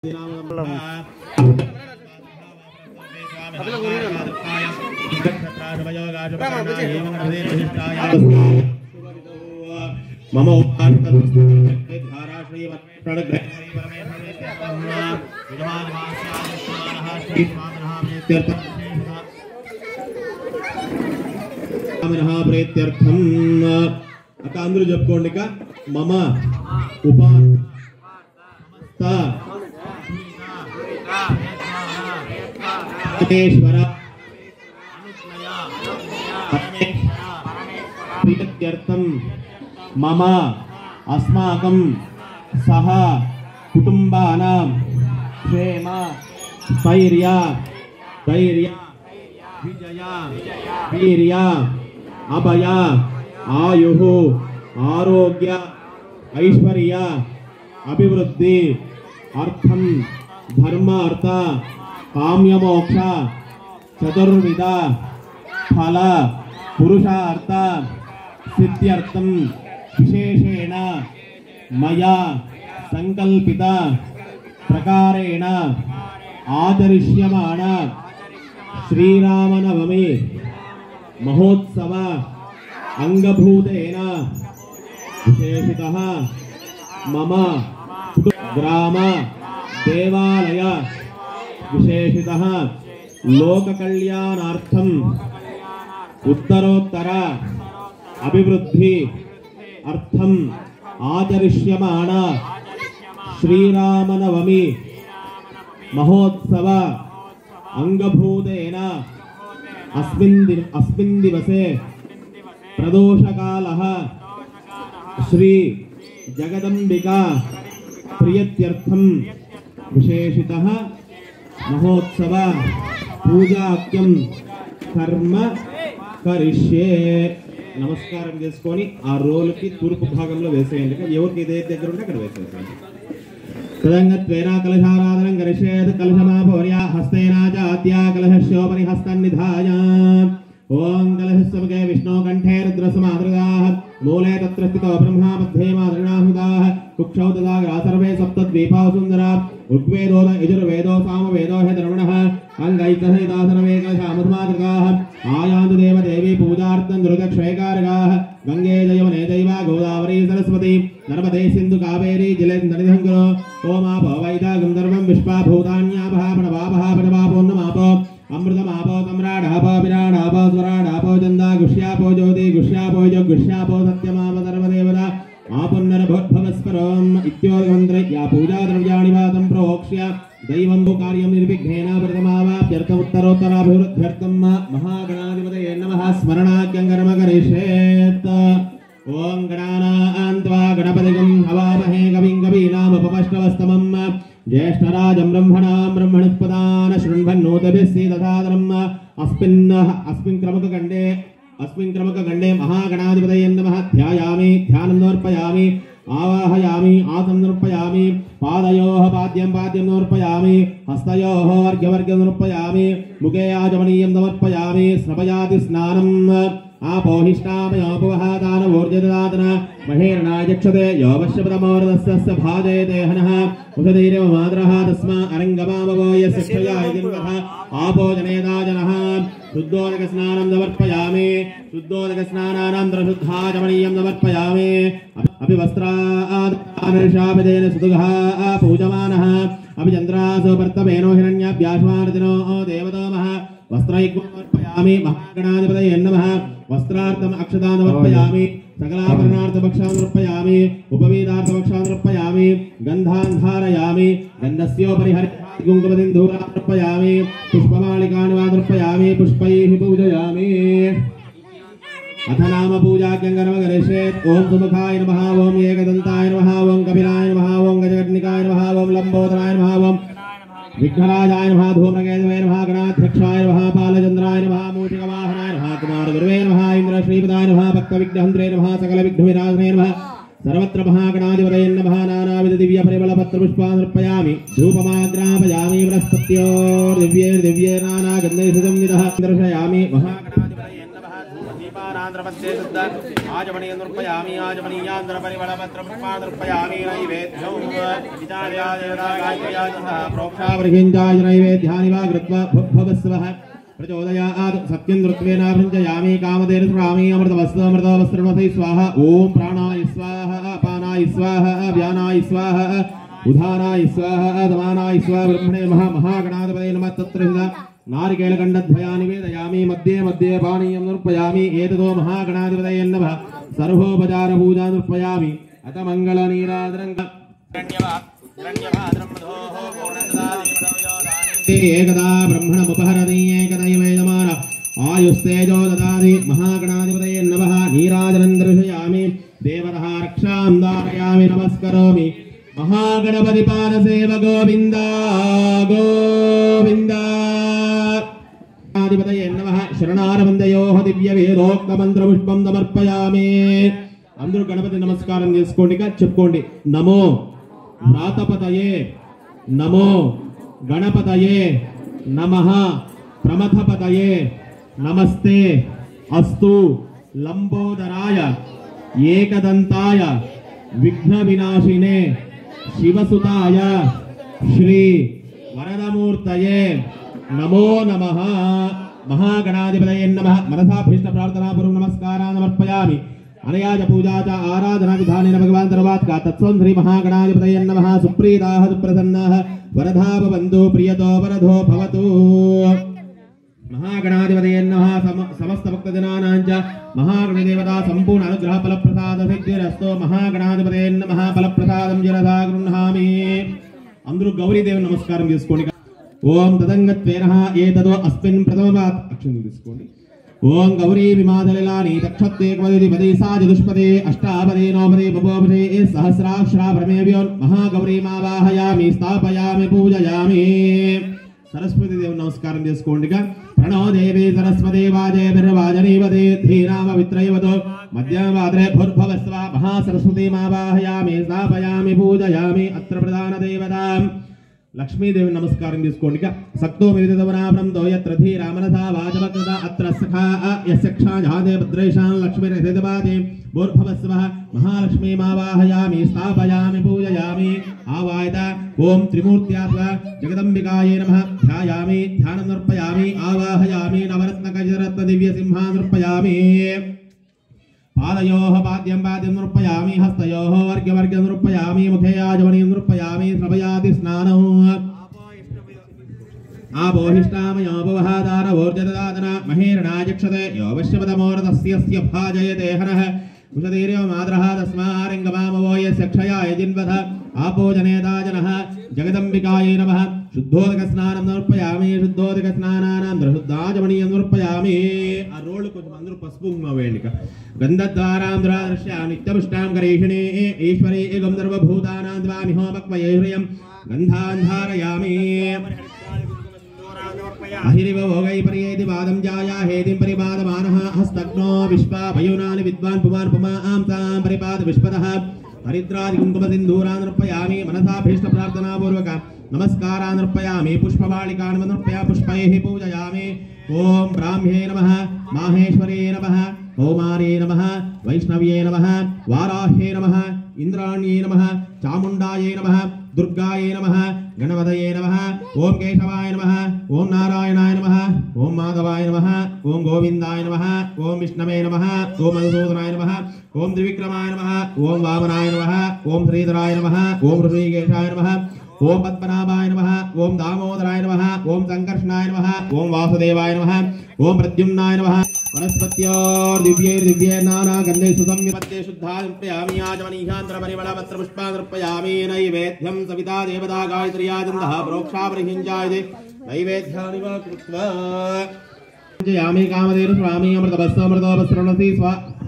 मम प्रीत्यर्थम अక్క అందరూ చెప్పుకోండి ఇక మమ ఉపాస్త ఈశ్వర ప్రీత్యర్థం మమ అస్మాకం సహ కుటుంబానాం క్షేమ స్థైర్య ధైర్య విజయ వీర్య అభయ ఆయు ఆరోగ్య ఐశ్వర్య అభివృద్ధి అర్థం ధర్మ అర్థ కామ్యమోక్ష చతుర్విధ ఫల పురుషార్థ సిద్ధ్యర్థం విశేషేణ మయా సంకల్పిత ప్రకారేణ ఆచరిష్యమాణ శ్రీరామనవమి మహోత్సవ అంగభూతేన విశేషితః మమ గ్రామ దేవాలయ విశేషితః లోక కళ్యాణార్థం ఉత్తరోత్తర అభివృద్ధి అర్థం ఆచరిష్యమాణ శ్రీరామనవమి మహోత్సవ అంగభూతేన अस्मिन् दिवसे प्रदोषकालः श्री जगदंबिका प्रियत्यर्थं विशेषितः महोत्सव पूजाख्यं कर्म करिष्ये नमस्कारं చేసుకొని ఆ రోలుకి తూర్పు భాగంలో వేసేయండి ఎవరికి ఇదే దగ్గర ఉంటే అక్కడ వేసేయండి तदंगत्वेन कलशाराधनं करिष्येत् कलशमाभवर्या हस्तेन च आत्या कलशस्योपरि हस्तं निधाय ओम कलशस्समगे विष्णो कंठे रुद्रसमादृगाः मूले तत्र स्थितो ब्रह्मा मध्ये मादृणाहुदाः कुक्षौ तदा सर्वे सप्तद्वीपा सुन्दरा ऋग्वेदो यजुर्वेदो सामवेदो हि धर्मणः अंगैकसहिता सर्वे कलशामधुमादृगाः आयान्तु देवदेवी पूजार्थं दुर्गक्षयकारकाः गंगे जयवने जैव गोदावरी सरस्वती नर्मदे सिंधु कावेरी जलेन्द्रनिधङ्गो ओमापो वैदागं सर्वं विश्वाभूतान्यापः प्रणवापः प्रणवापोन्नमापो अमृतमापो सम्राडापो विराडापो स्वराडापो चन्दा गुष्यापो ज्योति गुष्यापो जग गुष्यापो सत्यमाप सर्वदेवता आपुन्नरभवस्परम् इत्योर्गमन्त्रे या पूजा द्रव्याणि वातं प्रोक्ष्य दैवं कार्यं निर्विघ्नेन प्रथमावाप्यर्थम् उत्तरोत्तराभिवृद्ध्यर्थं महागणाधिपतये नमः स्मरणाख्यं कर्म करिष्येत् ओम गणानान्त्वा गणपतिगं हवामहे कविं कवीनामुपमश्रवस्तमं ज्येष्ठराजं ब्रह्मणां ब्रह्मणस्पदान शृण्वन्नोतिभिः सीदसादरम् अस्मिन् क्रमकखण्डे महागणाधिपतये नमः ध्यायामि ध्यानं समर्पयामि आवाहयामि आसनं समर्पयामि पादयोः पाद्यं समर्पयामि हस्तयोः अर्घ्यवर्घ्यं समर्पयामि मुखे आचमनीयं समर्पयामि स्नपयाति स्नानम् आपोहिष्टामयोपवहादानवोर्जदातन महेरणायक्षते योपश्यपदमोरदस्य भाजयते हनः उषधीरेव मातरः तस्मा अरङ्गमामवो यस्य क्षया इदिन्वः आपो जनेता जनः शुद्धोदकस्नानं समर्पयामि शुद्धोदकस्नानानन्तरं शुद्धाचमनीयं समर्पयामि अपि वस्त्रादर्शापदेन सुदुघः पूजमानः अपि चन्द्रासो वर्तमेनो हिरण्याभ्यासमार्दिनो देवतामः वस्त्रैक्यमर्पयामि महागणाधिपतये नमः वस्त्रार्थम् अक्षतान् समर्पयामि सकलाभरणार्थभक्षान् समर्पयामि उपवीतार्थभक्षान् समर्पयामि गन्धान् धारयामि गन्धस्योपरि कुङ्कुमसिन्दूरान् समर्पयामि पुष्पमालिकानि वा समर्पयामि पुष्पैः पूजयामि अथ नाम पूजाख्यं कर्म करिष्येत् ओम सुमुखाय नमः ओम एकदन्ताय नमः ओम कपिलाय नमः ओम गजकर्णिकाय नमः ओम लंबोदराय नमः ओम विघ्नराजाय नमः धूम्रकेतवे नमः गणाध्यक्षाय नमः बालचन्द्राय नमः मूषिकवाहनाय नमः कुमारगुरवे नमः इन्द्रश्रीपदाय नमः भक्तविघ्नहन्त्रे नमः सकलविघ्नविनाशने नमः सर्वत्र महागणाधिपतये नमः नानाविध दिव्यपरिमलपत्रपुष्पान् समर्पयामि धूपमाग्रापयामि बृहस्पत्योर्दिव्यैर्दिव्ये नानागन्धैः सुगन्धितः दर्शयामि महागणाधिपतये नमः यजमानांध्रपत्ये शुद्ध आजमनीयनुर्पयामि आजमनीयान्द्रपरिमलपत्रपुष्पादर्पयामि नैवेद्यं विचार्या देवता गायत्र्या प्रोक्षावृहिञ्जाय नैवेद्यानि वा कृत्वा भवस्वः प्रचोदयात् सत्येन्द्रत्वेन भृञ्जयामि कामधेनुरामि अमृतवस्त्रमृतवस्त्रमसि स्वाहा ओम प्राणाय स्वाहा अपानाय स्वाहा व्यानाय स्वाहा उधानाय स्वाहा दमानाय स्वाहा ब्रह्मणे महागणाधिपतये नमः तत्र नारिकेलखण्डद्वयानि निवेदयामि मध्ये मध्ये पानीयं नर्पयामि एततो महागणाधिपतये नमः सर्वोपचारपूजां नर्पयामि अथ मङ्गलनीराजनं एकदा ब्रह्मणमुपहरति एकदैव यजमान आयुस्तेजो ददाति महागणाधिपतये नमः नीराजनं दर्शयामि देवतः रक्षां धारयामि नमस्करोमि महागणपतिपादसेव गोविन्द गोविन्द अधिपतये नमः शरणारविन्दयोः दिव्यवेदोक्तमन्त्रपुष्पं समर्पयामि అందరూ గణపతి నమస్కారం చేసుకోండి చెప్పుకోండి నమో వ్రాతపతయే నమో గణపతయే నమః ప్రమథపతయే నమస్తే అస్తు లంబోదరాయ ఏకదంతాయ విఘ్న వినాశినే శివసుతాయ శ్రీ వరదమూర్తయే నమో నమః महागणाधिपतये नमः मनसाभीष्ट प्रार्थना पूर्व नमस्कारान् समर्पयामि अनया च पूजा च आराधना विधानेन भगवान् सर्वात् का तत्सं श्री महागणाधिपतये नमः सुप्रीताः सुप्रसन्नाः वरदा भवन्तु प्रियतो वरदो भवतु महागणाधिपतये नमः समस्त भक्तजनानां च महागणदेवता संपूर्ण अनुग्रह फलप्रसाद सिद्धिरस्तु महागणाधिपतये नमः फलप्रसादं जरदा गृह्णामि अंदरू गौरीदेवी नमस्कारं చేసుకోండి ओम तदंगत्वेनः एतदो अस्मिन् प्रथमवात् अक्षरं తీసుకోండి ओम गौरी विमादलिलानि तक्षत्वेकवदति पदेसा चतुष्पदे अष्टापदे नवपदे बभूवपदे सहस्राक्षरा परमेभ्यो महागौरी मावाहयामि स्थापयामि पूजयामि सरस्वती देव नमस्कारं చేసుకోండిగా प्रणो देवी सरस्वती वाजे बिर्वाजनीवदे धीराम वित्रयवतो मध्यमवाद्रे भूर्भवस्व महासरस्वती मावाहयामि स्थापयामि पूजयामि अत्र प्रधान देवतां लक्ष्मीदेवी नमस्कारं చేసుకోండిగా सक्तो मिलितवनाभ्रं दोयत्र धीरामनसा वाचवकृत अत्र सखा यस्यक्षा जाते भद्रेशां लक्ष्मीर्हृदपादे भूर्भवस्वः महालक्ष्मी मावाहयामि स्थापयामि पूजयामि आवायत ओम त्रिमूर्त्यात्वा जगदम्बिकायै नमः ध्यायामि ध्यानं समर्पयामि आवाहयामि नवरत्नकजरत्न दिव्यसिंहां समर्पयामि पादयोः पाद्यं पाद्यं नृपयामि हस्तयोः वर्ग्यवर्ग्यं नृपयामि मुखे आजमनीं नृपयामि श्रवयाति स्नानौ आपोहिष्टामयोपवहादारवोर्जददादन महेरणायक्षते योवश्यपदमोरतस्य भाजयते हरः कुशधीर्यो माद्रः तस्मारिङ्गमामवो यस्य क्षयाय जिन्वथ आपो जनेता जनः जगदम्बिकायै नमः शुद्धोदकस्नानं समर्पयामि शुद्धोदकस्नानानन्तरं शुद्धाजमनीयं समर्पयामि आ रोल् కొంచెం అందరూ పసుపు వేయండిక गन्धद्वारां दृश्या नित्यपुष्टां करीषिणे ईश्वरे गन्धर्वभूतानां द्वामिहोपक्वयेश्वरयं गन्धान्धारयामि अहिरिव भोगै परियेति पादं जाया हेतिं परिपादमानः हस्तग्नो विश्वा भयुनानि विद्वान् पुमान् पुमां तां परिपाद विश्वतः हरिद्रादि कुङ्कुम सिन्दूरान् नृपयामि मनसा भीष्ट प्रार्थना पूर्वक नमस्कारान् नृपयामि पुष्पबालिकान् नृपया पुष्पैः पूजयामि ओम ब्राह्म्ये नमः माहेश्वरे नमः कौमारे नमः वैष्णव्ये नमः वाराह्ये नमः इंद्राण्ये नमः चामुण्डायै नमः दुर्गायै नमः गणपतये नमः ओम केशवाय नमः ओम नारायणाय नमः ओम माधवाय नमः ओम गोविन्दाय नमः ओम विष्णवे नमः ओम मधुसूदनाय नमः ओम त्रिविक्रमाय नमः ओम वामनाय नमः ओम श्रीधराय नमः ओम ऋषिकेशाय नमः ओम पद्मनाभाय नमः ओम दामोदराय नमः ओम संकर्षणाय नमः ओम वासुदेवाय नमः ओम प्रद्युम्नाय नमः वनस्पत्योर्दिव्ये नाना गन्धे सुसंयुक्ते शुद्धार्पयामि आजमनीहान्तर परिमलपत्र पुष्पार्पयामि नैवेद्यं सविता देवता गायत्र्याजन्दः प्रोक्षापरिहिञ्जायते नैवेद्यानि वा कृत्वा जयामि कामधेनु स्वामी अमृतवस्त्रमृतोपस्रणसि स्वा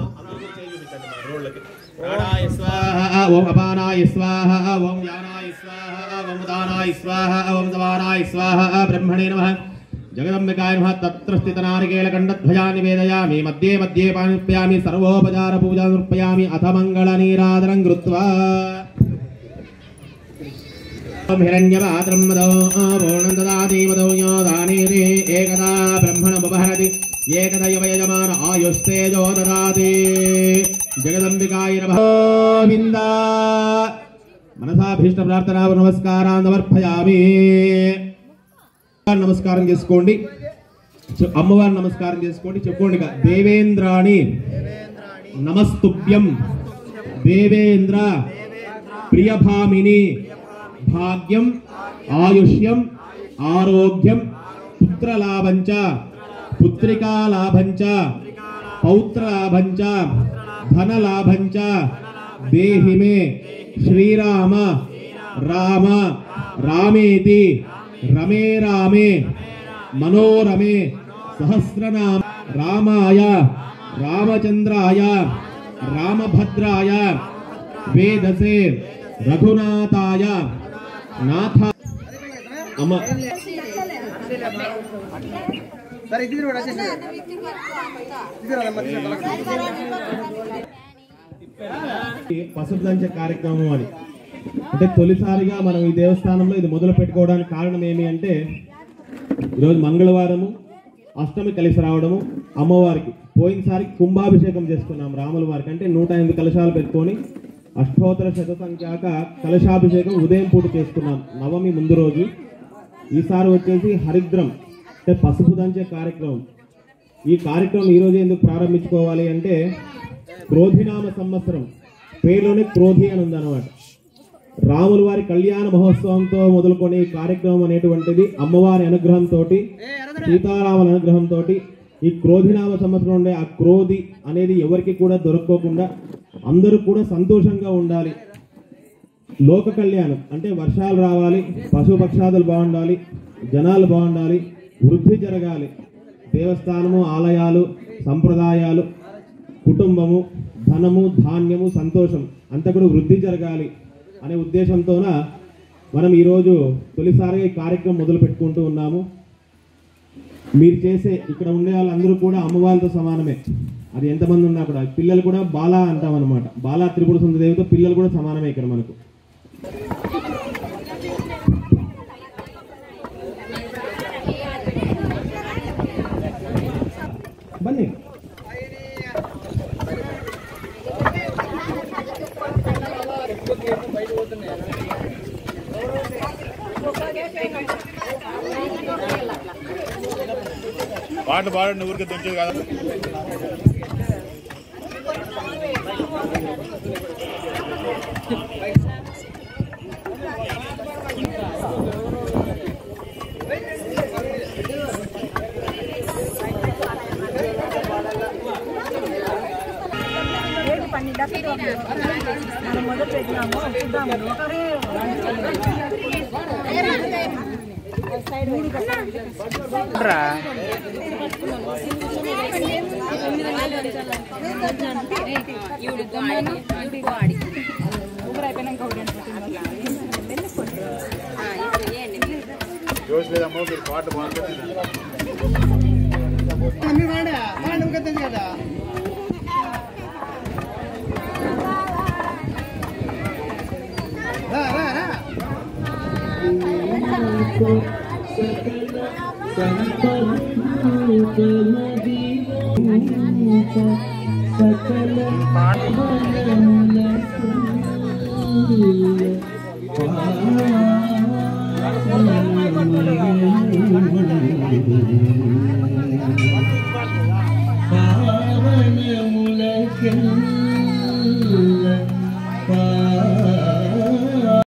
प्राणाय स्वाहा ओम अपानाय स्वाहा ओम यानाय स्वाहा ओम उदानाय स्वाहा ओम दवानाय स्वाहा ब्रह्मणे नमः जगदम्बिकाय नमः तत्र स्थितनारिकेलखण्डद्वयान् निवेदयामि मध्ये मध्ये पाणिप्यामि सर्वोपचार पूजां समर्पयामि अथ मङ्गलनीराजनं कृत्वा ओम हिरण्यपात्रं मदो पूर्णं ददाति मदो यो दानेति एकदा ब्रह्मणमुपहरति ఏకదైవ యజమాన ఆయుస్తేజో దదాతి జగదంబికాయ నమః గోవింద మనసాభీష్ట ప్రార్థనా నమస్కారాన్ని సమర్పయామి నమస్కారం చేసుకోండి అమ్మవారి నమస్కారం చేసుకోండి చెప్పుకోండి దేవేంద్రాణి నమస్తుభ్యం దేవేంద్ర ప్రియభామిని భాగ్యం ఆయుష్యం ఆరోగ్యం పుత్రలాభంచ పుత్రికాలాభంచ పౌత్రలాభంచ ధనలాభంచ దేహి మే శ్రీరామ రామ రామేతి రమే రామే మనోరమే సహస్రనామ రామాయ రామచంద్రాయ రామభద్రాయ వేదసే రఘునాథాయ నాథ అమ్మ పసుపు దంచే కార్యక్రమం అని అంటే తొలిసారిగా మనం ఈ దేవస్థానంలో ఇది మొదలు పెట్టుకోవడానికి కారణం ఏమి అంటే ఈరోజు మంగళవారము అష్టమి కలిసి రావడము అమ్మవారికి పోయినసారి కుంభాభిషేకం చేసుకున్నాం రాముల వారికి అంటే 108 కలశాలు పెట్టుకొని అష్టోత్తర శత సంఖ్యాక కలశాభిషేకం ఉదయం పూట చేసుకున్నాం నవమి ముందు రోజు ఈసారి వచ్చేసి హరిద్రం అంటే పసుపు దంచే కార్యక్రమం ఈ కార్యక్రమం ఈరోజు ఎందుకు ప్రారంభించుకోవాలి అంటే క్రోధినామ సంవత్సరం పేరులోనే క్రోధి అని ఉందన్నమాట రాముల వారి కళ్యాణ మహోత్సవంతో మొదలుకొని కార్యక్రమం అనేటువంటిది అమ్మవారి అనుగ్రహంతో సీతారాముల అనుగ్రహంతో ఈ క్రోధినామ సంవత్సరం ఉండే ఆ క్రోధి అనేది ఎవరికి కూడా దొరక్కోకుండా అందరూ కూడా సంతోషంగా ఉండాలి లోక కళ్యాణం అంటే వర్షాలు రావాలి పశుపక్షాదులు బాగుండాలి జనాలు బాగుండాలి వృద్ధి జరగాలి దేవస్థానము ఆలయాలు సంప్రదాయాలు కుటుంబము ధనము ధాన్యము సంతోషం అంతా కూడా వృద్ధి జరగాలి అనే ఉద్దేశంతోన మనం ఈరోజు తొలిసారిగా ఈ కార్యక్రమం మొదలు పెట్టుకుంటూ ఉన్నాము మీరు చేసే ఇక్కడ ఉండే వాళ్ళందరూ కూడా అమ్మవారితో సమానమే అది ఎంతమంది ఉన్నా కూడా పిల్లలు కూడా బాలా అంటాం అనమాట బాలా త్రిపుర సుందరి దేవితో పిల్లలు కూడా సమానమే ఇక్కడ మనకు బన్నీ పాటలు పాడండి ఊరికే తెచ్చేది కదా మొదలు పెట్టినాము చూద్దాము జోష్ లేదమ్మా మీరు పాట బాగుంటుంది కదా సకల